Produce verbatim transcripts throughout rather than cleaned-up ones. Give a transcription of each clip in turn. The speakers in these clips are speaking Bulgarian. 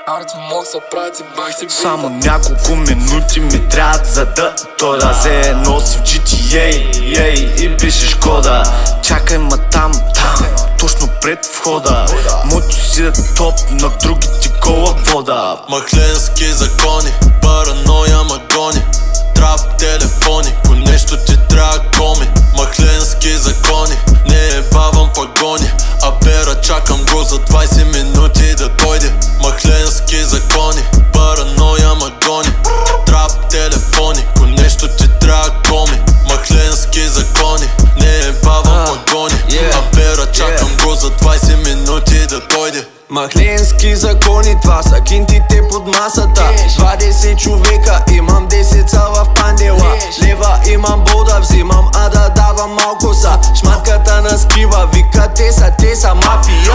Само няколко минути ми трябват, за да дойда. Зе носи в джи ти ей, ей, и пишеш кода. Чакай ма там, там, точно пред входа. Моето си е топ, на другите кола вода. Махленски закони, параноя ма гони. Трап телефони, ко нещо ти трябва коми. Махленски закони, не е бавам пагони. А бера чакам го за двайсет минути да дойде. Махленски закони, параноя ма гони. Трап телефони, ко нещо ти трябва коми. Махленски закони, не е бавам пагони. А бера чакам го за двайсет минути да дойде. Махленски закони, това са кинтите под масата. Двадесет човека, имам десет са в пандела. Лева имам болда, взимам, а да давам малко са. Шматката на скива, вика те са, те са мафия.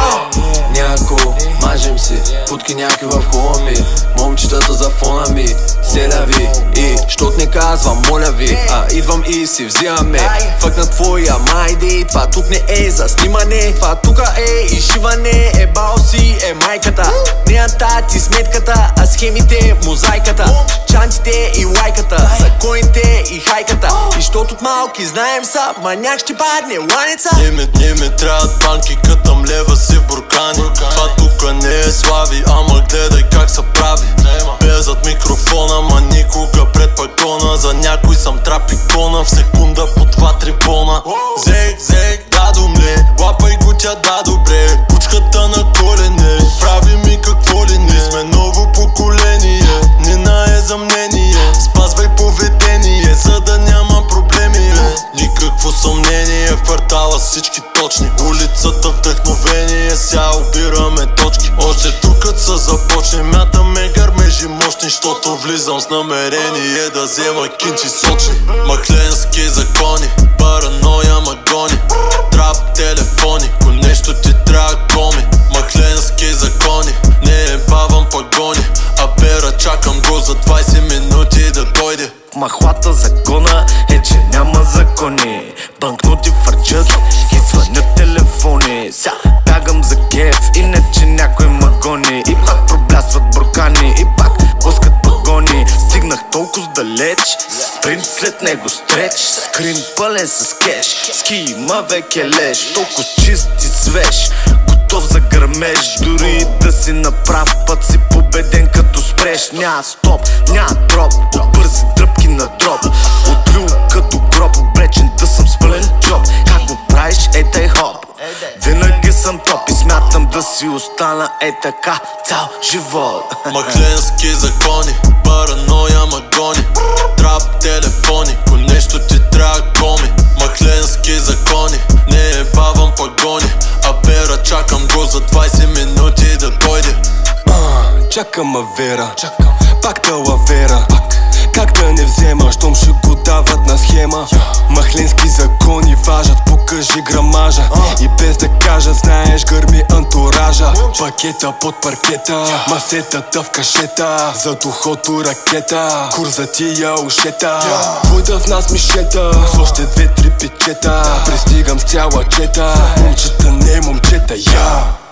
Няко, мажем си, путки някой в хола ми. Момчетата за фона ми, селя ви. И, щот не казвам, моля ви, а идвам и си взимаме. Фък на твоя майди, това тук не е за снимане. Това тука е изшиване, е бал си, е майката. Неята ти сметката, а схемите мозайката. Чантите и лайката, законите и хайката. И щот от малки знаем са, маняк ще падне ланеца. Не ми, не ми трябват банки, кътам лева си в буркани. Това тука не е слави, ама гледай как се прави. Безат микрофона, ма никога пред пагона. За някой съм трап икона, в секунда по два-три бона. Зех, зех, да домле, лапай го тя да добре. Кучката на колене, прави ми какво ли не. Сме ново поколение, не на е за мнение. Спазвай поведение, за да няма проблеми. Никакво съмнение, в квартала всички точни. Улицата вдъхновение, ся обираме точки. Още тук са започне, мятаме гърмежи мощни. Щото влизам с намерение да взема кинчи сочни. Махленски закони, параноя ма гони. Трап телефони, ко нещо ти трябва коми. Махленски закони, не е бавам пагони. А бера чакам го за двайсет минути да дойде. В махлата закона е, че няма закони. Банкноти фърчат и звънят телефони. Ся бягам за кеф и не че някой ма гони. И пак проблясват буркани, и пак пускат пагони. Стигнах толкова далеч, спринт след него стреч. Скрин пълен с кеш, ски има веке леш. Толкова чист и свеж, готов за гърмеж. Дори да си направ път си победен като спреш. Ня стоп, ня дроп, бързи дръпки на дроп. Отрил като гроб, обречен да съм с пълен джоб. Как го правиш, ей тай хоп. Винаги съм топ и смятам да си остана е така цял живот. Махленски закони, параноя ма гони. Трап телефони, ко нещо ти трябва коми. Махленски закони, не е бавам пагони. А бера чакам го за двайсет минути да дойде. Чакам авера, пак да лавера. Как да не взема, щом ще го дават на схема. Махленски закони важат, покажи грамажа. И без да кажа, знаеш, гърми антуража. Пакета под паркета, масетата в кашета. За духото ракета, курза тия ушета. Пойда в нас мишета, с още две-три печета. Пристигам с цяла чета, момчета не момчета, я